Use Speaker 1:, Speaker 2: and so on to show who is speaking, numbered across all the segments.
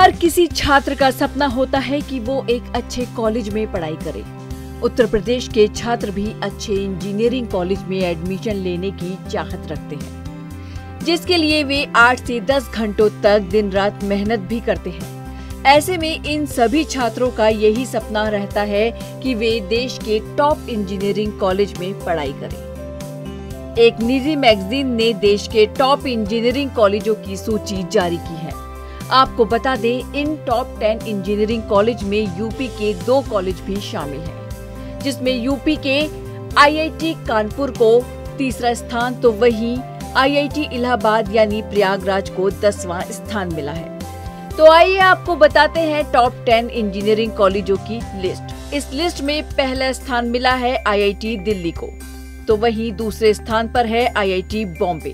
Speaker 1: हर किसी छात्र का सपना होता है कि वो एक अच्छे कॉलेज में पढ़ाई करे। उत्तर प्रदेश के छात्र भी अच्छे इंजीनियरिंग कॉलेज में एडमिशन लेने की चाहत रखते हैं, जिसके लिए वे 8 से 10 घंटों तक दिन रात मेहनत भी करते हैं। ऐसे में इन सभी छात्रों का यही सपना रहता है कि वे देश के टॉप इंजीनियरिंग कॉलेज में पढ़ाई करें। एक निजी मैगजीन ने देश के टॉप इंजीनियरिंग कॉलेजों की सूची जारी की है। आपको बता दें, इन टॉप 10 इंजीनियरिंग कॉलेज में यूपी के 2 कॉलेज भी शामिल हैं, जिसमें यूपी के आईआईटी कानपुर को तीसरा स्थान तो वहीं आईआईटी इलाहाबाद यानी प्रयागराज को 10वां स्थान मिला है। तो आइए आपको बताते हैं टॉप 10 इंजीनियरिंग कॉलेजों की लिस्ट। इस लिस्ट में पहला स्थान मिला है आईआईटी दिल्ली को, तो वहीं दूसरे स्थान पर है आईआईटी बॉम्बे,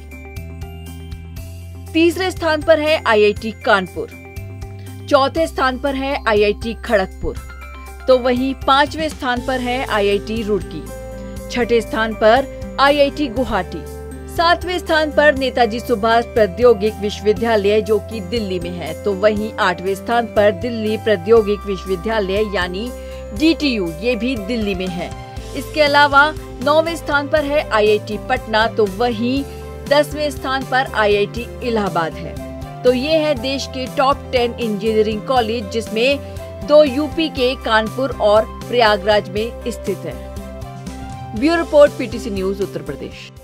Speaker 1: तीसरे स्थान पर है आईआईटी कानपुर, चौथे स्थान पर है आईआईटी खड़गपुर, तो वहीं 5वें स्थान पर है आईआईटी रुड़की, छठे स्थान पर आईआईटी गुवाहाटी, 7वें स्थान पर नेताजी सुभाष प्रौद्योगिक विश्वविद्यालय जो कि दिल्ली में है, तो वहीं 8वें स्थान पर दिल्ली प्रौद्योगिक विश्वविद्यालय यानी DTU, ये भी दिल्ली में है। इसके अलावा 9वें स्थान पर है आईआईटी पटना, तो वहीं 10वें स्थान पर आईआईटी इलाहाबाद है। तो ये है देश के टॉप 10 इंजीनियरिंग कॉलेज, जिसमें 2 यूपी के कानपुर और प्रयागराज में स्थित है। Bureau report, PTC news, Uttar प्रदेश।